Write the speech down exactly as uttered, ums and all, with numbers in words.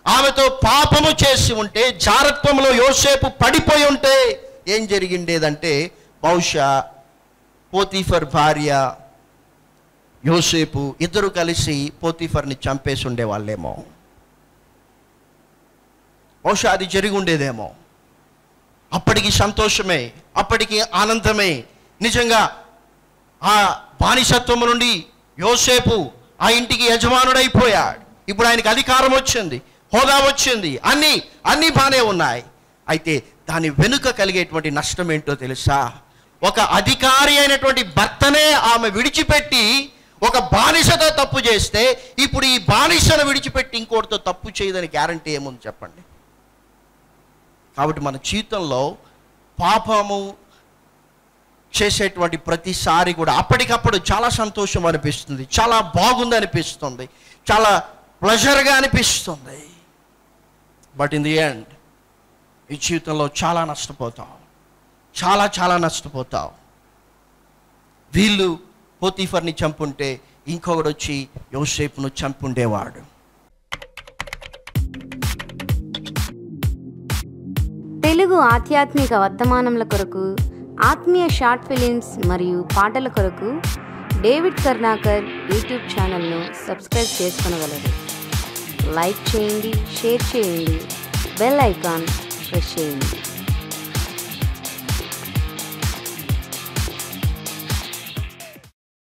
ఆమెతో పాపము చేసి ఉంటే, జారత్వంలో యోసేపు పడిపోయి ఉంటే ఏం జరిగిండేదంటే, బహుశా పోతీఫర్ భార్య యోసేపు ఇద్దరు కలిసి పోతీఫర్ని చంపేసి ఉండేవాళ్ళేమో. బహుశా అది జరిగి ఉండేదేమో. అప్పటికి సంతోషమే, అప్పటికి ఆనందమే. నిజంగా ఆ బానిసత్వం నుండి యోసేపు ఆ ఇంటికి యజమానుడైపోయాడు. ఇప్పుడు ఆయనకి అధికారం వచ్చింది, హోదా వచ్చింది, అన్నీ అన్నీ బాగానే ఉన్నాయి. అయితే దాని వెనుక కలిగేటువంటి నష్టం ఏంటో తెలుసా? ఒక అధికారి అయినటువంటి భర్తనే ఆమె విడిచిపెట్టి ఒక బానిసతో తప్పు చేస్తే, ఇప్పుడు ఈ బానిసను విడిచిపెట్టి ఇంకోటితో తప్పు చేయదని గ్యారంటీ ఏముంది చెప్పండి? కాబట్టి మన జీవితంలో పాపము చేసేటువంటి ప్రతిసారి కూడా అప్పటికప్పుడు చాలా సంతోషం అనిపిస్తుంది, చాలా బాగుంది అనిపిస్తుంది, చాలా ప్లెజర్గా అనిపిస్తుంది. బట్ ఇన్ ది ఎండ్ ఈ జీవితంలో చాలా నష్టపోతావు, చాలా చాలా నష్టపోతావు. వీళ్ళు పోతీఫర్ని చంపుంటే ఇంకొకడు వచ్చి యోసేపును చంపుండేవాడు. తెలుగు ఆధ్యాత్మిక వర్తమానముల కొరకు, ఆత్మీయ షార్ట్ ఫిలిమ్స్ మరియు పాటల కొరకు డేవిడ్ కర్ణాకర్ యూట్యూబ్ ఛానల్ను సబ్స్క్రైబ్ చేసుకొనగలరు. లైక్ చేయండి, షేర్ చేయండి, బెల్ ఐకాన్ ప్రెస్ చేయండి.